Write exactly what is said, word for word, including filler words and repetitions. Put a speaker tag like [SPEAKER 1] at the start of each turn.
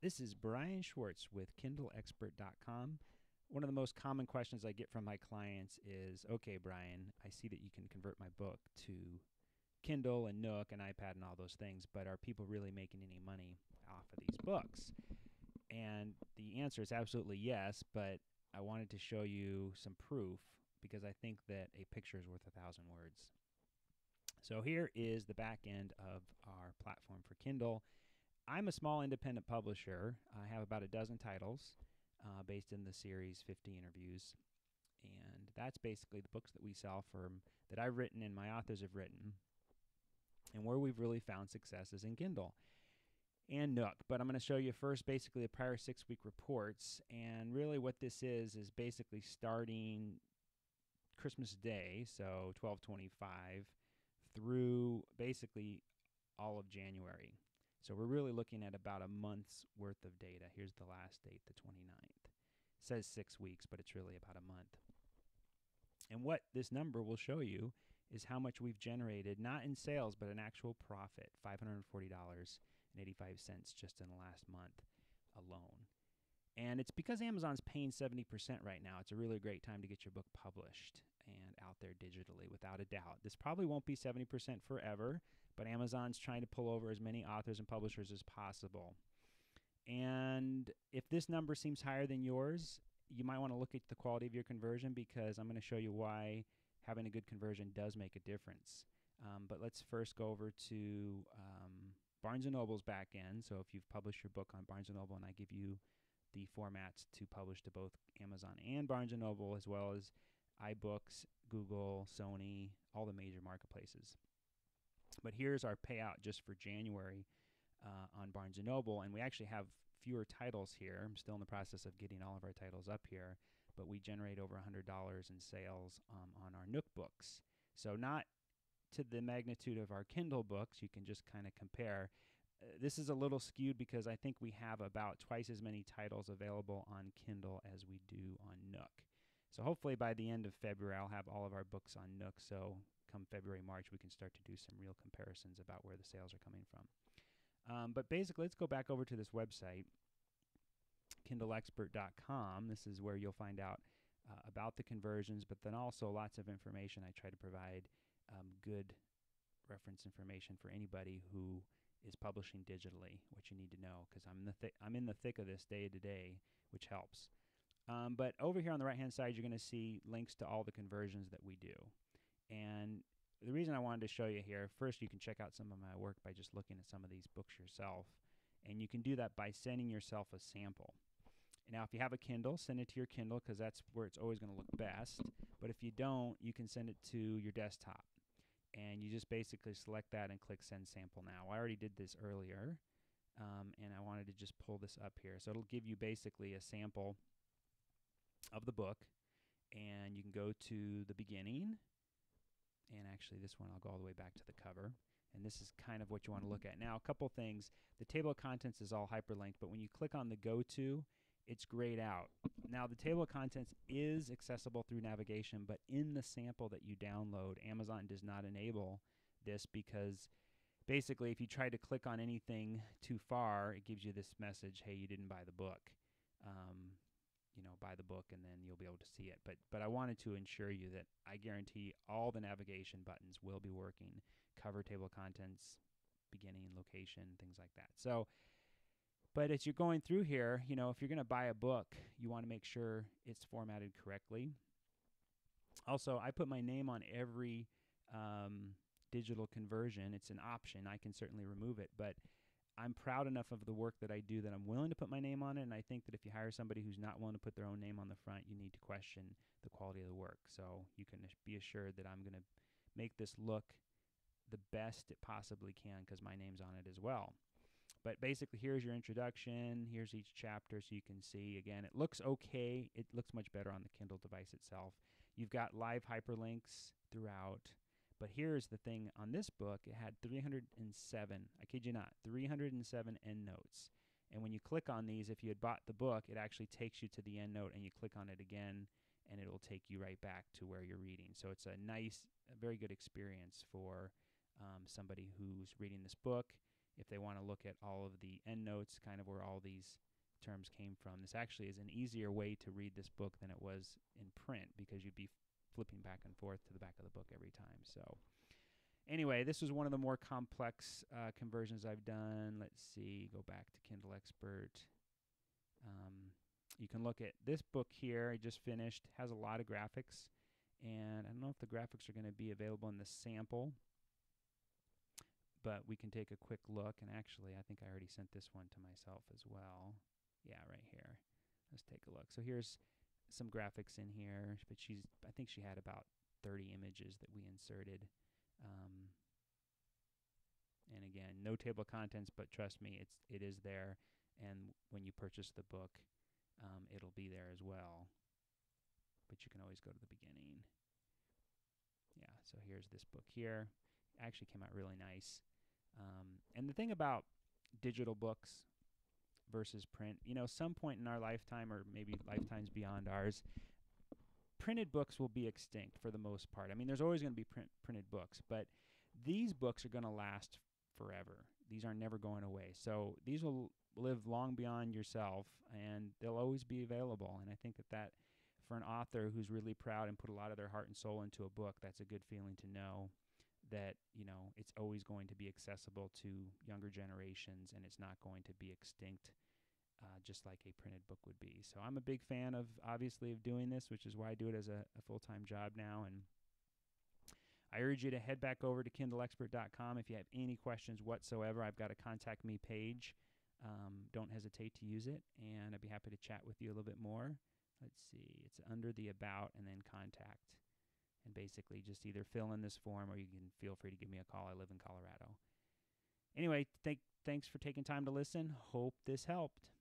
[SPEAKER 1] This is Brian Schwartz with Kindle Expert dot com. One of the most common questions I get from my clients is, okay, Brian, I see that you can convert my book to Kindle and Nook and iPad and all those things, but are people really making any money off of these books? And the answer is absolutely yes, but I wanted to show you some proof because I think that a picture is worth a thousand words. So here is the back end of our platform for Kindle. I'm a small independent publisher. I have about a dozen titles uh, based in the series fifty Interviews. And that's basically the books that we sell from that I've written and my authors have written. And where we've really found success is in Kindle and Nook. But I'm going to show you first basically the prior six-week reports. And really what this is is basically starting Christmas Day, so twelve twenty-five, through basically all of January. So we're really looking at about a month's worth of data. Here's the last date, the twenty-ninth. It says six weeks, but it's really about a month. And what this number will show you is how much we've generated, not in sales, but an actual profit, five hundred forty dollars and eighty-five cents just in the last month alone. And it's because Amazon's paying seventy percent right now. It's a really great time to get your book published and out there digitally, without a doubt. This probably won't be seventy percent forever, but Amazon's trying to pull over as many authors and publishers as possible. And if this number seems higher than yours, you might want to look at the quality of your conversion, because I'm going to show you why having a good conversion does make a difference. Um, but let's first go over to um, Barnes and Noble's back end. So if you've published your book on Barnes and Noble and I give you the formats to publish to both Amazon and Barnes and Noble, as well as iBooks, Google, Sony, all the major marketplaces. But here's our payout just for January uh, on Barnes and Noble, and we actually have fewer titles here. I'm still in the process of getting all of our titles up here, but we generate over one hundred dollars in sales um, on our Nook books. So not to the magnitude of our Kindle books. You can just kind of compare. Uh, this is a little skewed because I think we have about twice as many titles available on Kindle as we do on Nook. So hopefully by the end of February, I'll have all of our books on Nook. So come February, March, we can start to do some real comparisons about where the sales are coming from. Um, but basically, let's go back over to this website, Kindle Expert dot com. This is where you'll find out uh, about the conversions, but then also lots of information. I try to provide um, good reference information for anybody who is publishing digitally, what you need to know, because I'm, the th- I'm in the thick of this day to day, which helps. Um, but over here on the right-hand side, you're going to see links to all the conversions that we do. And the reason I wanted to show you here, first, you can check out some of my work by just looking at some of these books yourself. And you can do that by sending yourself a sample. And now, if you have a Kindle, send it to your Kindle, because that's where it's always going to look best. But if you don't, you can send it to your desktop. And you just basically select that and click Send Sample Now. I already did this earlier, um, and I wanted to just pull this up here. So it'll give you basically a sample of the book, and you can go to the beginning, and actually this one I'll go all the way back to the cover, and this is kind of what you want to look at. Now, a couple things. The table of contents is all hyperlinked, but when you click on the go to, it's grayed out. Now, the table of contents is accessible through navigation, but in the sample that you download, Amazon does not enable this, because basically if you try to click on anything too far, it gives you this message, hey, you didn't buy the book. Um, you know, buy the book, and then you'll be able to see it. But but I wanted to ensure you that I guarantee all the navigation buttons will be working. Cover, table of contents, beginning, location, things like that. So, but as you're going through here, you know, if you're going to buy a book, you want to make sure it's formatted correctly. Also, I put my name on every um, digital conversion. It's an option. I can certainly remove it, but I'm proud enough of the work that I do that I'm willing to put my name on it, and I think that if you hire somebody who's not willing to put their own name on the front, you need to question the quality of the work. So you can be assured that I'm going to make this look the best it possibly can, because my name's on it as well. But basically, here's your introduction. Here's each chapter, so you can see. Again, it looks okay. It looks much better on the Kindle device itself. You've got live hyperlinks throughout. But here's the thing, on this book, it had three hundred seven, I kid you not, three hundred seven endnotes. And when you click on these, if you had bought the book, it actually takes you to the endnote, and you click on it again, and it'll take you right back to where you're reading. So it's a nice, a very good experience for um, somebody who's reading this book. if they want to look at all of the endnotes, kind of where all these terms came from. This actually is an easier way to read this book than it was in print, because you'd be flipping back and forth to the back of the book every time. So anyway, this was one of the more complex uh, conversions I've done. Let's see, go back to Kindle Expert. Um, you can look at this book here, I just finished, has a lot of graphics, and I don't know if the graphics are going to be available in the sample, but we can take a quick look. And actually, I think I already sent this one to myself as well. Yeah, right here. Let's take a look. So here's some graphics in here, but she's, I think she had about thirty images that we inserted. Um, and again, no table of contents, but trust me, it's, it is there. And when you purchase the book, um, it'll be there as well. But you can always go to the beginning. Yeah, so here's this book here. It actually came out really nice. Um, and the thing about digital books versus print, you know, some point in our lifetime, or maybe lifetimes beyond ours, printed books will be extinct for the most part. I mean, there's always going to be print, printed books, but these books are going to last forever. These are never going away. So these will live long beyond yourself, and they'll always be available. And I think that that, for an author who's really proud and put a lot of their heart and soul into a book, that's a good feeling to know that, you know, it's always going to be accessible to younger generations, and it's not going to be extinct uh, just like a printed book would be. So I'm a big fan of, obviously, of doing this, which is why I do it as a, a full-time job now. And I urge you to head back over to Kindle Expert dot com if you have any questions whatsoever. I've got a contact me page. Um, don't hesitate to use it, and I'd be happy to chat with you a little bit more. Let's see, it's under the About and then Contact. And basically just either fill in this form, or you can feel free to give me a call. I live in Colorado. Anyway, th- thanks for taking time to listen. Hope this helped.